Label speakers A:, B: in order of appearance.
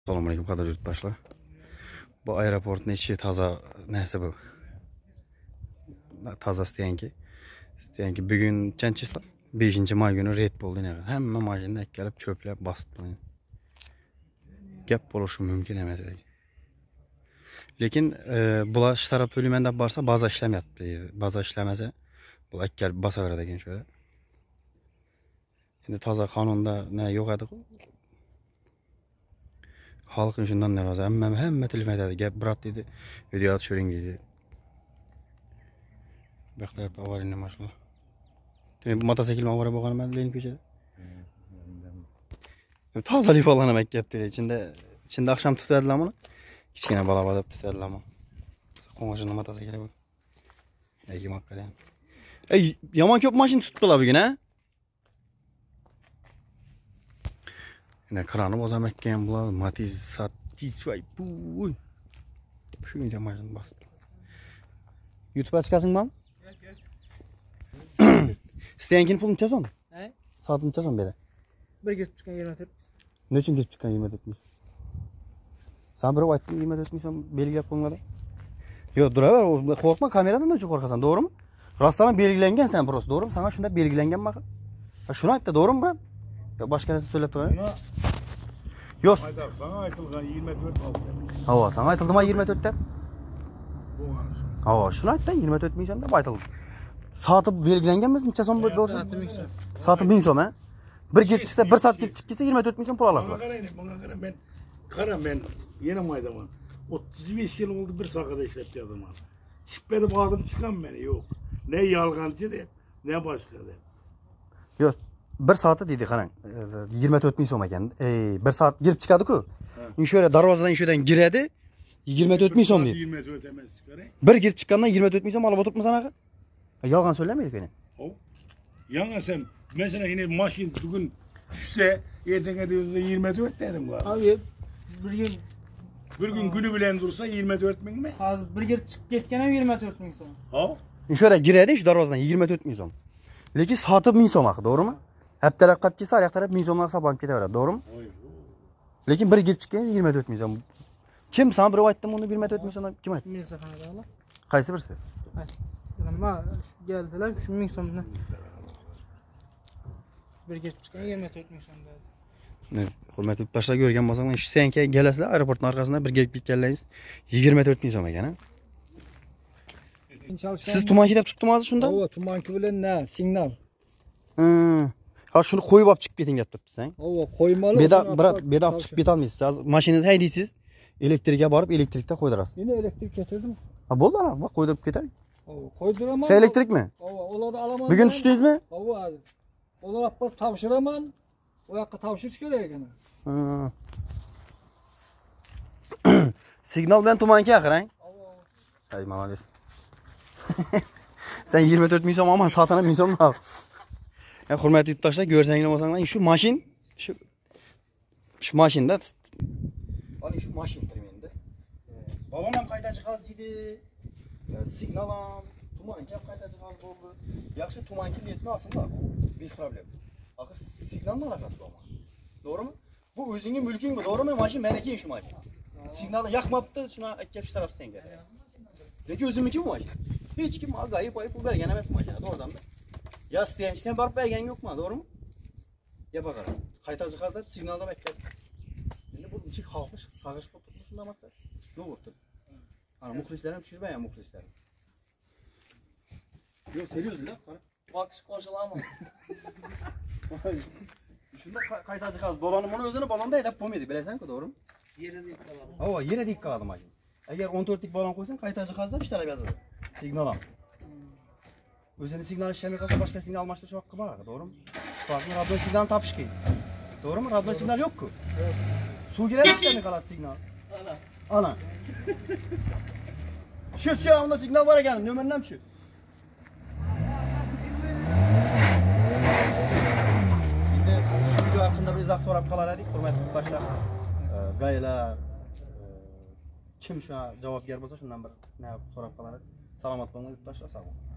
A: Assalamualaikum qadrli yurtdoshlar. Bu aeroportning ichi toza narsa bu. Toza isteyanki bugun chanchisi 5-may günü red bo'ldi ne. Hamma mashina kelib cho'plab bosibdi. Gap bo'lishi mumkin emas edi. Lekin bular taraf to'layman deb borsa baza ishlamayapti. Baza ishlamasa bu kelib bosaveradi ekan shöyle. Endi toza qonunda ne yo'q edi. Halkın şundan narazi. Hamma telefon etadi. Gap brat dedi. Video atıyorum dedi. Baklar avaryani maşallah. Bu motosikl avariya bo'lgan men lenin ko'chada. Tozalik falan emek yaptı. İçinde akşam tutadilar bunu. Kichkina bola deb tutadilar bunu. Qo'ng'ishni motosikli bu. Ey makkadan. Ey yomon ko'p mashina tutdilar bugün ha? Yine kranı bozamekken bular Matiz Satisfy buy. Shunga mashina bosib. YouTube açkasın mı? İsteyenkini pulunu çason. He? Saatini çason böyle.
B: Bir geçip çıkan 24.
A: Ne için geçip çıkan 24'müş? Sen bir ayttın 24'müş belgilep koymadı. Yok duraver o korkma kameradan da çok korkasan doğru mu? Rastlanan belgilengen sen burası doğru mu? Sana şunda belgilengen bak. Ha şunu ayt da doğru mu bu? Ya başka neresi söyledi o ya? Yok.
C: Haydar sana aytılgan 24 aldı.
A: Hava sana aytıldı mı 24'te? Hava şunu ayt da 24 milyon da aytıldı. Saati belgilengen mi? Çason bu doğru. Saati 1000 so'm ha? Bir gitse 1 saat gitse 24 milyon pul alasın.
C: Bana kara ben yine maydaman. 35 yıl oldu bir sakada işlep geldim abi. Çıkmadı bağdım çıkan beni yok. Ne yalgancı de ne başka de.
A: Yok. 1 saati dedi qarang 24 ming so'm ekan. 1 saat girib chiqadi-ku. Şöyle darvozadan şuradan giradi. 24 ming so'm deydi.
C: 24 emas chiqaray.
A: Bir girib chiqqandan 24 ming so'm olib o'tiribmiz anaqa. Yolg'on so'zlamaydi ekan.
C: Hop. Yana sen mesela yine maşin bugün düşse ertenge de 24 dedim bu
B: Abi
C: bir gün günü bilen dursa 24 bin mi?
B: Hazır bir girip çıkıp ketken 24 ming so'm.
C: Ha?
A: Şöyle giradi şu darvozadan 24 ming so'm. Lekin saati 1000 so'm haqi, doğru mu? Hep taraf qilib kelsa, ayoq taraf 1000 so'mga hisoblanib ketaveradi, doğru mu? Lekin bir girib chiqqan 24 ming so'm. Kim sana bir aytdim uni 24 ming so'mdan kim aytdi?
B: Men saxonada.
A: Qaysi birisi?
B: Nima geldiler şu 1000 so'mdan. Bir girip çıkan 24 ming so'm dedi.
A: Ne, hurmatli yurtdoshlar ko'rgan bo'lsanglar, shu senga kelasizlar, aeroportning orqasida bir girib ketganlaringiz 24 ming so'm ekan, ha? Siz tumanki deb tutdingiz shunda?
D: Ova tumanki bilan na, signal.
A: Ha shuni qo'yib olib chiqib keting deb turibsiz, ha?
D: Ova qo'ymali.
A: Bedab chiqib ketolmaysiz. Mashinangizni haydaysiz, elektrikka borib, elektrikda qo'ydirasiz.
D: Yine elektrik getirdim.
A: Ha bo'ldi ana, bak qo'ydirib ketar.
D: Ova qo'ydiraman.
A: Sen elektrikmi?
D: Ova ularni alaman.
A: Bugun tushdingizmi?
D: Ova ular olib topshiraman. O yoqqa topshirish kerak ekan.
A: Signal bilan tumanki aqirang. Ay, молодец. Sen 24 ming so'm olma, soatini 1000 so'm al. Ya hurmatli yurtdoshlar, ko'rsanglar bo'lsanglar, shu mashin, shu mashinda ana shu mashin turmenda. Babam ham qayta chiqaz dedi. Signal ham tumanki ham qayta chiqaz bo'ldi. Yaxshi tumanki netni olsinlar. Bez problem. Axir signalni alakası bo'lma. Doğru mu? Bu o'zingning mulking bu, doğru mu? Mashin meniki shu mashin. Signalni yoqmabdi, shuni aytib shu taraf senga. Lekin o'zimniki bu mashin. Hech kim ag'ayib pul bergan emas mashina, to'g'ridanmi? Ya isteyençten barib bergan yo'qmi, doğru mu? Ya bakar. Qayta jihozlab signaldan aytgan. Endi bu ichki xalqni sag'ish bo'lib turibdi, shunday maqsad. Ne bo'libdi? Ana muxlislar ham tushirmagan muxlislar. Yo'q, seriozlar, qarab.
D: Bakış qo'shilaman.
A: Shunda qayta jihoz balonni buni o'zini balonda haydab bo'lmaydi, bilasan-ku, to'g'rimi?
B: Yerida deb qoladi.
A: Ava, yerida deb qoladi mashina. Agar 14 lik balon qo'ysang, qayta jihozlab ishtalab yozadi. Signal ham. O'zini signal ishlamay qolsa, boshqa signal almashtirish haqqi bor, to'g'rimi? Farqli radyo signal topish kerak. To'g'rimi? Radyo signal yo'q-ku. Suv kiradi, ishlamay qoladi signal. Ana. Shu unda signal bor ekan, nomerni ham shu. Video hakkında bir izah so'rab qolar edik, hurmatli yurtdoshlar. Gaylar kim shuna javobgar bo'lsa, shundan bir so'rab qolar edik. Salomat bo'linglar yurtdoshlar, sog' bo'ling.